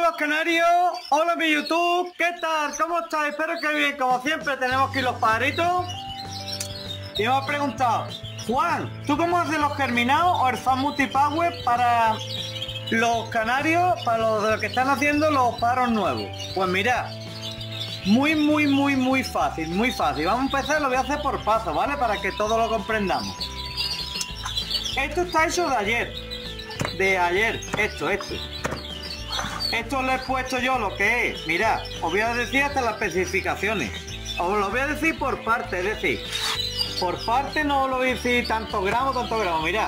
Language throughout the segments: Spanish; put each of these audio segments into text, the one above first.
los canarios, hola mi YouTube, ¿qué tal? ¿Cómo estáis? Espero que bien, como siempre tenemos aquí los pajaritos. Y me ha preguntado, Juan, ¿tú cómo haces los germinados o el fan multipower para los canarios, para los que están haciendo los pájaros nuevos? Pues mirad, muy fácil, muy fácil. Vamos a empezar, lo voy a hacer por paso, ¿vale? Para que todos lo comprendamos. Esto está hecho de ayer, esto. Esto le he puesto yo lo que es, mirad, os voy a decir hasta las especificaciones. Os lo voy a decir por parte, es decir, por parte no lo voy a decir tantos gramos, mirad.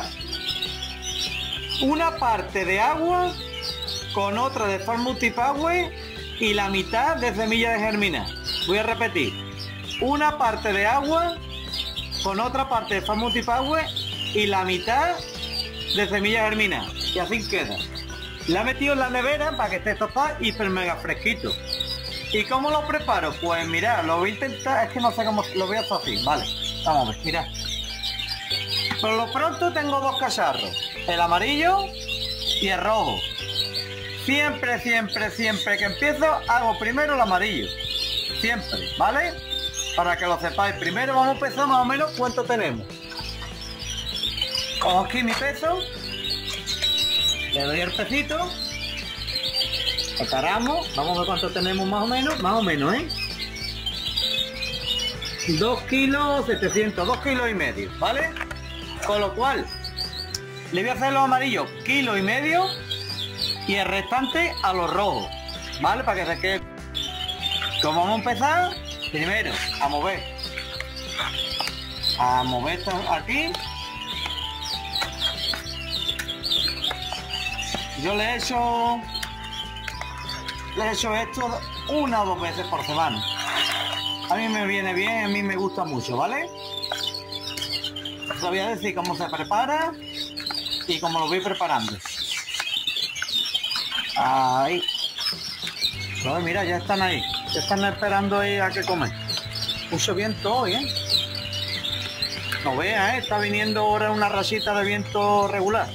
Una parte de agua con otra de Farm Multipower y la mitad de semilla de germinar. Voy a repetir, una parte de agua con otra parte de Farm Multipower y la mitad de semilla de germinar. Y así queda. La he metido en la nevera para que esté tostado hiper mega fresquito. ¿Y cómo lo preparo? Pues mirad, lo voy a intentar, es que no sé cómo lo voy a hacer así, vale. Vamos a ver, mirad. Por lo pronto tengo dos cacharros, el amarillo y el rojo. Siempre que empiezo hago primero el amarillo. Siempre, ¿vale? Para que lo sepáis. Primero vamos a pesar más o menos cuánto tenemos. Cojo aquí mi peso. Le doy el pesito. Separamos. Vamos a ver cuánto tenemos más o menos, ¿eh? 2 kilos 700, 2 kilos y medio, ¿vale? Con lo cual, le voy a hacer los amarillos 1,5 kilos y el restante a los rojos, ¿vale? Para que se quede. ¿Cómo vamos a empezar? Primero, a mover esto aquí. Yo le he hecho esto 1 o 2 veces por semana. A mí me viene bien, a mí me gusta mucho, ¿vale? Os voy a decir cómo se prepara y cómo lo voy preparando. Ahí. Pues mira, ya están ahí. Ya están esperando ahí a que comen. Puso viento hoy, ¿eh? No veas, ¿eh? Está viniendo ahora una rachita de viento regular.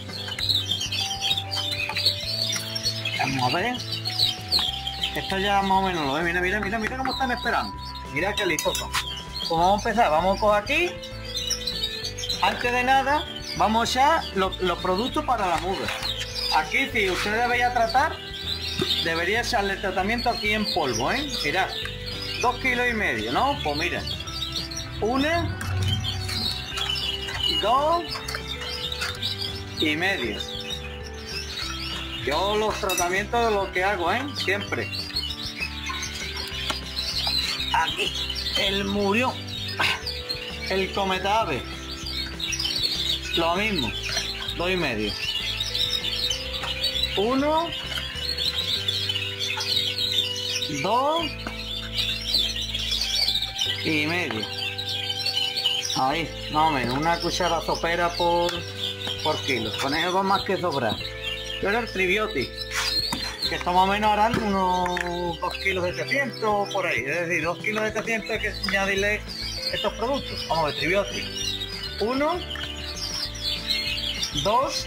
Vamos a ver. Esto ya más o menos lo ve. Mira cómo están esperando. Mira qué listos son. Pues vamos a empezar. Vamos a coger aquí. Antes de nada, vamos ya los productos para la muda. Aquí, si usted debería tratar, debería echarle el tratamiento aquí en polvo, ¿eh? Mirad, 2,5 kilos, ¿no? Pues mira, 1, 2 y medio. Yo los tratamientos de lo que hago, ¿eh? Siempre. Aquí, el murió, el cometaave, lo mismo, 2,5. 1, 2 y medio. Ahí, más o menos, una cuchara sopera por kilo. Con eso va más que sobrar. Yo era el Tribiotic, que esto más o menos harán unos 2 kilos 700 por ahí. Es decir, 2 kilos 700 hay que añadirle estos productos. Vamos a ver, Tribiotic. 1, 2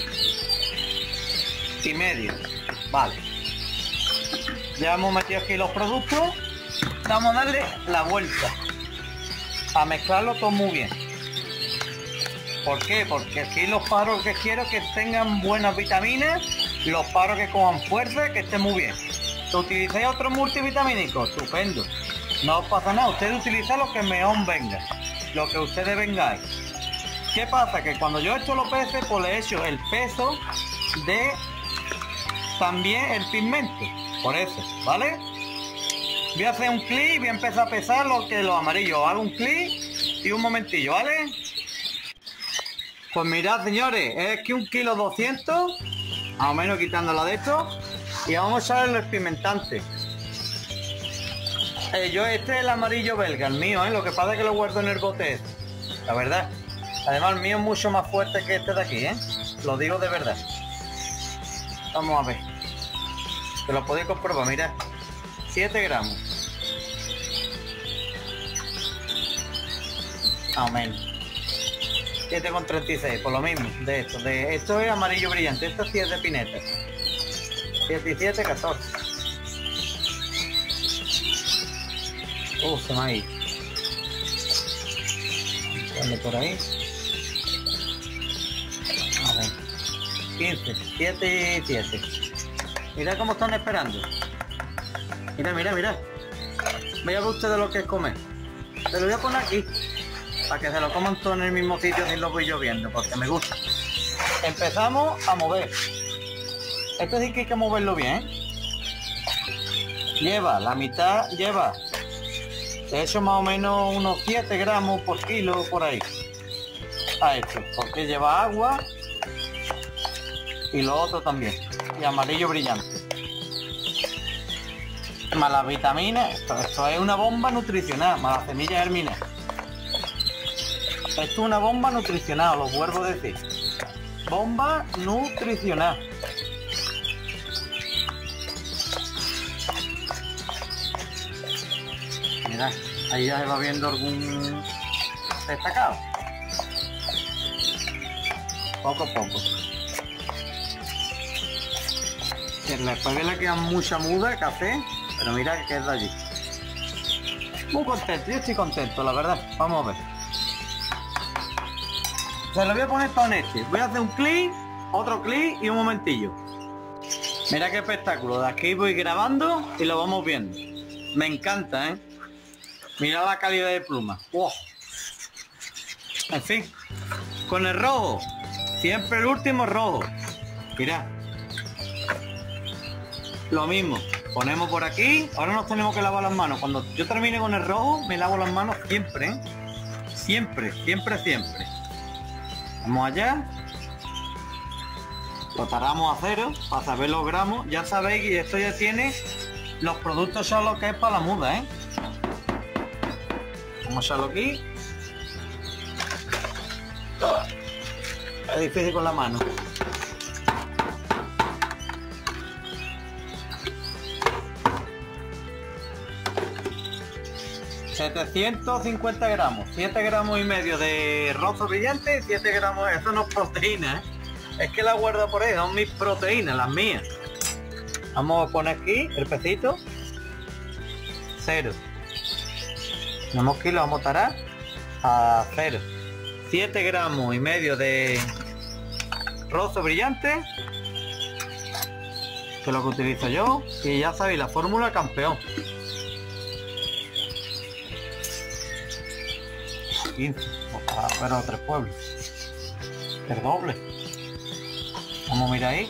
y medio. Vale. Ya hemos metido aquí los productos. Vamos a darle la vuelta. A mezclarlo todo muy bien. ¿Por qué? Porque aquí los pájaros que quiero que tengan buenas vitaminas, los pájaros que cojan fuerza, que estén muy bien. Si utilizáis otro multivitamínico, estupendo. No os pasa nada, ustedes utilizan lo que mejor venga, lo que ustedes vengáis. ¿Qué pasa? Que cuando yo echo los peces, pues le echo el peso de también el pigmento. Por eso, ¿vale? Voy a hacer un clic y voy a empezar a pesar los amarillos. Hago un clic y un momentillo, ¿vale? Pues mirad, señores, es que 1,2 kilos, más o menos quitándola de esto, y vamos a echarle el pimentante. Este es el amarillo belga, el mío, lo que pasa es que lo guardo en el bote este, la verdad. Además el mío es mucho más fuerte que este de aquí, lo digo de verdad. Vamos a ver, que lo podéis comprobar, mirad, 7 gramos. Más o menos. 7,36, por lo mismo, de esto es amarillo brillante, esto sí es de pineta. 7 y 7, 14. Se me ha ido. Vamos por ahí. A ver. 15, 7 y 7. Mirad cómo están esperando. Mira, mira, mira. Vaya a ver ustedes lo que es comer. Se lo voy a poner aquí. Para que se lo coman todo en el mismo sitio si lo voy yo viendo, porque me gusta. Empezamos a mover. Esto sí que hay que moverlo bien, ¿eh? Lleva, la mitad lleva. De hecho, más o menos unos 7 gramos por kilo, por ahí. A esto, porque lleva agua. Y lo otro también. Y amarillo brillante. Más las vitaminas. Esto es una bomba nutricional. Más las semillas germinas. Esto es una bomba nutricional, lo vuelvo a decir. Bomba nutricional. Mirad, ahí ya se va viendo algún destacado. Poco a poco. Después le queda mucha muda, café, pero mira que queda allí. Muy contento, yo estoy contento, la verdad. Vamos a ver. Se lo voy a poner todo en este. Voy a hacer un clic, otro clic y un momentillo. Mira qué espectáculo. De aquí voy grabando y lo vamos viendo. Me encanta, ¿eh? Mira la calidad de pluma. ¡Wow! En fin. Con el rojo. Siempre el último rojo. Mira. Lo mismo. Ponemos por aquí. Ahora nos tenemos que lavar las manos. Cuando yo termine con el rojo, me lavo las manos siempre, ¿eh? Siempre, siempre, siempre. Vamos allá. Lo taramos a 0 para saber los gramos. Ya sabéis que esto ya tiene los productos, son lo que es para la muda, ¿eh? Vamos a echarlo aquí. Es difícil con la mano. $750 gramos, 7 gramos y medio de rozo brillante, 7 gramos, eso no es proteína, ¿eh? Es que la guardo por ahí, son mis proteínas, las mías. Vamos a poner aquí el pecito, 0. Tenemos que lo vamos a tarar a 0. 7 gramos y medio de rozo brillante, que es lo que utilizo yo, y ya sabéis, la fórmula campeón. 15, pero 3 pueblos. El doble. Vamos a mirar ahí.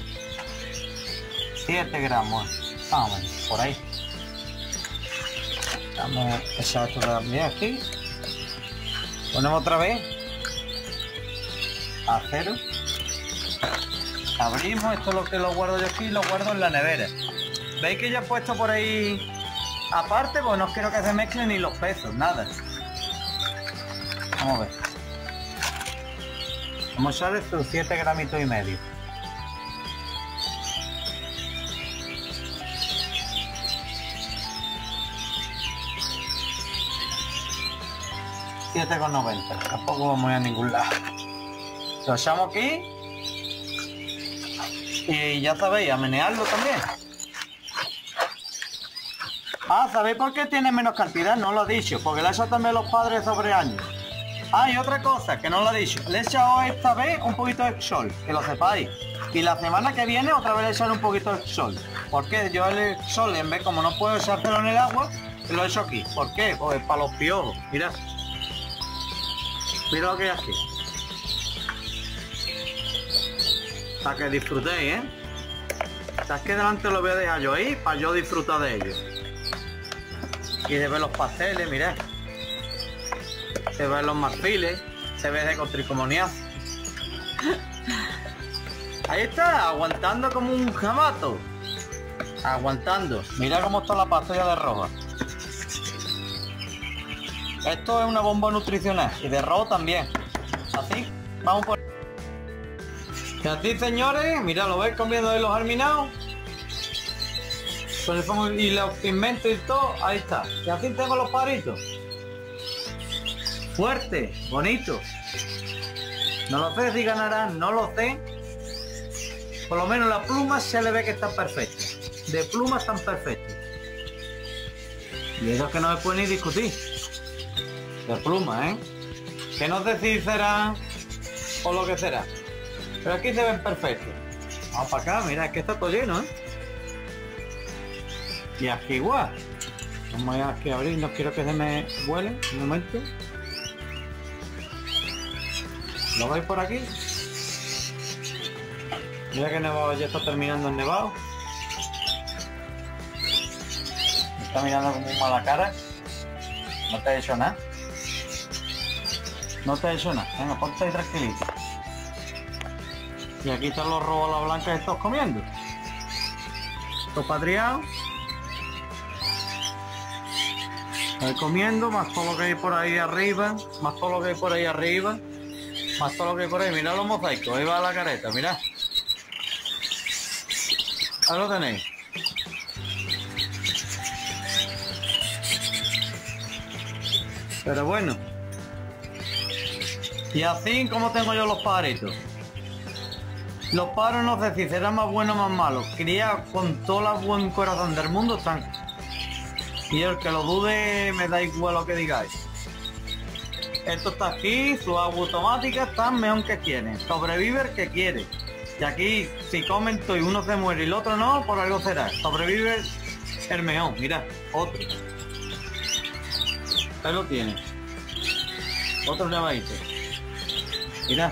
7 gramos. Vamos, por ahí. Vamos a echar esto también aquí. Ponemos otra vez. A 0. Abrimos. Esto es lo que lo guardo yo aquí. Lo guardo en la nevera. ¿Veis que ya he puesto por ahí aparte? Pues no quiero que se mezclen ni los pesos, nada. Vamos a ver. Vamos a echar estos 7 gramitos y medio. $7,90. Tampoco vamos a ir a ningún lado. Lo echamos aquí. Y ya sabéis, a menearlo también. Ah, ¿sabéis por qué tiene menos cantidad? No lo he dicho. Porque le he echado también los padres sobre años. Ah, y otra cosa que no lo he dicho, le he echado esta vez un poquito de sol, que lo sepáis. Y la semana que viene otra vez le echaré un poquito de sol. Porque yo el sol, en vez, como no puedo echárselo en el agua, lo he hecho aquí. ¿Por qué? Pues para los piojos. Mirad. Mira lo que hay aquí. Para que disfrutéis, ¿eh? O sea, es que delante lo voy a dejar yo ahí para yo disfrutar de ellos. Y de ver los pasteles, mirad. Se ven los marfiles, se ve de cotricomoniazo. Ahí está, aguantando como un jamato. Aguantando. Mira cómo está la pastilla de roja. Esto es una bomba nutricional y de rojo también. Así, vamos por... Y así, señores, mira, lo veis comiendo de los germinados. Y los pigmentos y todo, ahí está. Y así tengo los paritos. Fuerte, bonito. No lo sé si ganarán, no lo sé. Por lo menos la pluma se le ve que está perfecta. De pluma están perfectas. Y eso es que no se puede ni discutir. De pluma, ¿eh? Que no sé si será o lo que será. Pero aquí se ven perfectos. Vamos para acá, mira, es que está todo lleno, ¿eh? Y aquí igual. Vamos a aquí a abrir, no quiero que se me vuele. Un momento. ¿Lo veis por aquí? Mira que nevado ya está terminando el nevado. Me está mirando como un mala cara. No te he hecho nada. No te he hecho nada. Venga, ponte ahí tranquilito. Y aquí están los robos a la blanca estos comiendo. Estos patriados. Ahí comiendo, más todo lo que hay por ahí arriba. Más todo lo que hay por ahí arriba. Más todo lo que hay por ahí. Mirad los mosaicos. Ahí va la careta, mirad. Ahí lo tenéis. Pero bueno. Y así como tengo yo los pajaritos. Los pájaros no sé si serán más buenos o más malos. Criados con todo el buen corazón del mundo están. Y el que lo dude me da igual lo que digáis. Esto está aquí, su agua automática está mejor que quiere. Sobrevive el que quiere. Y aquí, si comen todo y uno se muere y el otro no, por algo será. Sobrevive el mejor. Mirad, otro. Ahí lo tiene. Otro nevadito. Mirad.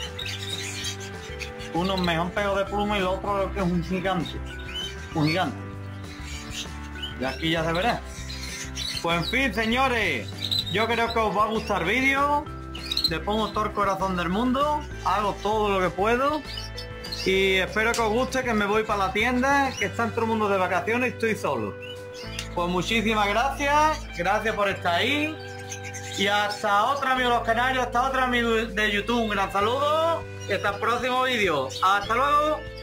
Uno mejor pegado de pluma y el otro que es un gigante. Un gigante. Y aquí ya se verá. Pues en fin, señores. Yo creo que os va a gustar el vídeo. Le pongo todo el corazón del mundo. Hago todo lo que puedo. Y espero que os guste, que me voy para la tienda, que está todo el mundo de vacaciones y estoy solo. Pues muchísimas gracias. Gracias por estar ahí. Y hasta otro amigo de los canarios, hasta otro amigo de YouTube. Un gran saludo. Y hasta el próximo vídeo. Hasta luego.